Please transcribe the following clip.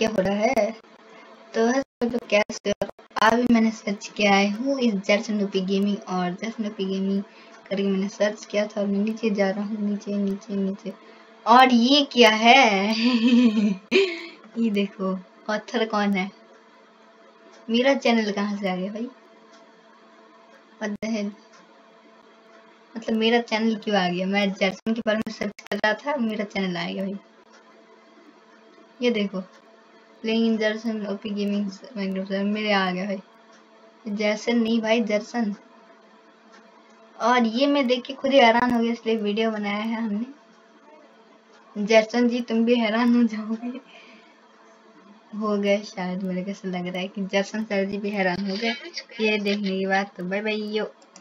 क्या हो रहा है? तो है सब लोग कैसे हो? अभी मैंने सर्च किया है हूँ इस जर्सन ओपी गेमिंग, और जर्सन ओपी गेमिंग करके मैंने सर्च किया था और मैं नीचे जा रहा हूँ, नीचे नीचे नीचे। और ये क्या है? ये देखो ऑथर कौन है? मेरा चैनल कहाँ से आ गया भाई? मतलब मेरा चैनल क्यों आ गया? मैं जर्सन के बारे में सर्च कर रहा था, मेरा चैनल आ गया भाई। ये देखो playing in Jerson OP gaming मेरे आ गया भाई। जर्सन नहीं भाई, जर्सन। और ये मैं देख के खुद ही हैरान हो गया, इसलिए वीडियो बनाया है हमने। जर्सन जी तुम भी हैरान हो जाओगे, हो गए शायद, मेरे कैसे लग रहा है कि जर्सन सर जी भी हैरान हो गए ये देखने के बाद। तो बाय बाय यो।